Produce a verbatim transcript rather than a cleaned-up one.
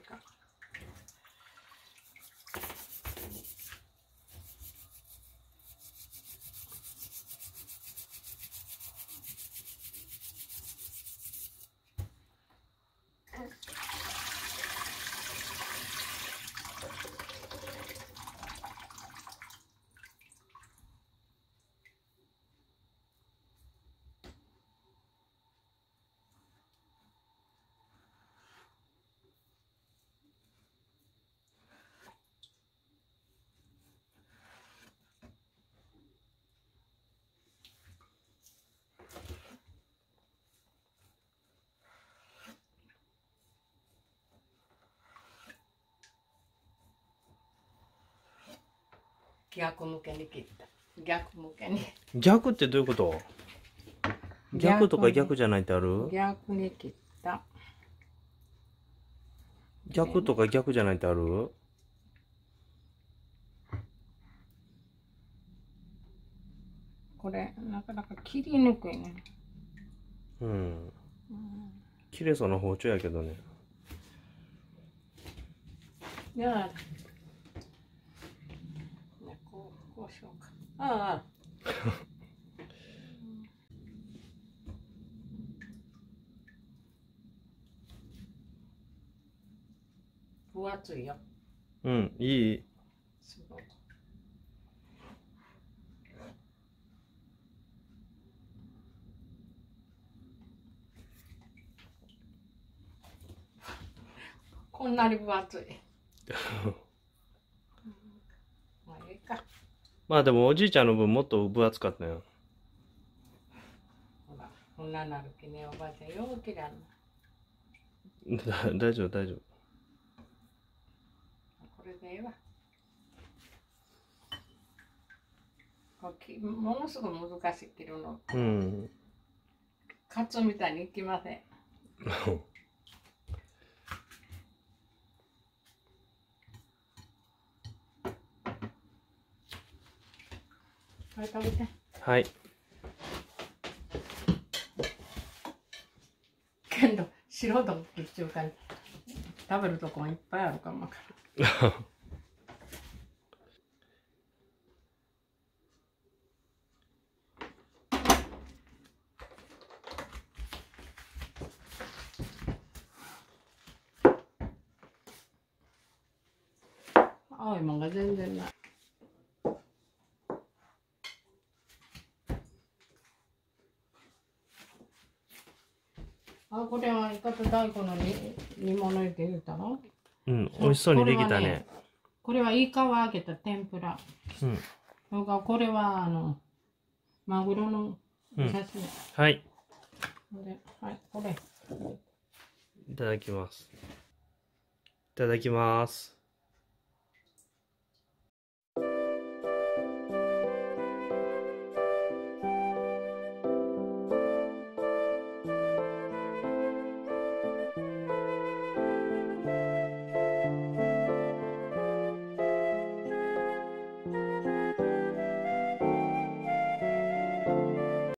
か。逆向けに切った。逆向けに。 逆ってどういうこと？逆とか逆じゃないってある？ 逆に切った。 逆とか逆じゃないってある？ これなかなか切りにくいね。 うん。切れそうな包丁やけどね。 いや、こうこうしようか。ああ。分厚いよ。 うん、いい。 すごい。こんなに分厚い。まあいいか。 まあでもおじいちゃんの分もっと分厚かったよ。 ほら、こんななるきね、おばあちゃんよう切らんの。 だ大丈夫大丈夫。 これでええわ。これきものすごく難しい切るの。 うん。 カツみたいにいきません。はい、食べて。 はい。 けど素人の中華に食べるとこもいっぱいあるかもわかる。青いもんが全然ない。あ、これはイカと大根の煮煮物って言うたの？ うん、美味しそうにできたね。 これはイカを揚げた天ぷら。 うん。 それからこれはあのマグロのお刺身。 はい。 で、はい、これ。 いただきます。いただきます。